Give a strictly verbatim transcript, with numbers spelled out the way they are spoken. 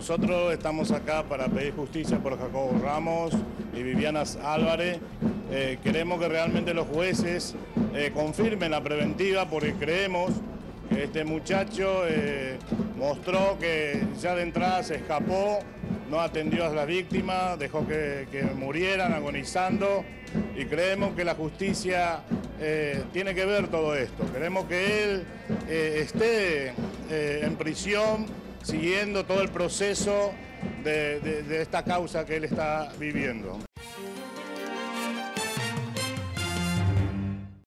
Nosotros estamos acá para pedir justicia por Jacobo Ramos y Viviana Álvarez. Eh, queremos que realmente los jueces eh, confirmen la preventiva porque creemos que este muchacho eh, mostró que ya de entrada se escapó, no atendió a las víctimas, dejó que, que murieran agonizando y creemos que la justicia eh, tiene que ver todo esto. Queremos que él eh, esté eh, en prisión siguiendo todo el proceso de, de, de esta causa que él está viviendo.